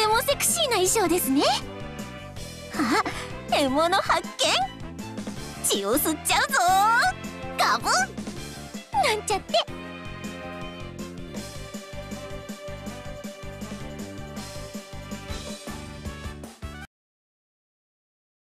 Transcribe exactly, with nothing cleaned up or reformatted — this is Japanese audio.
てもセクシーな衣装ですね。あ、獲物発見。血を吸っちゃうぞー。ガブンなんちゃって。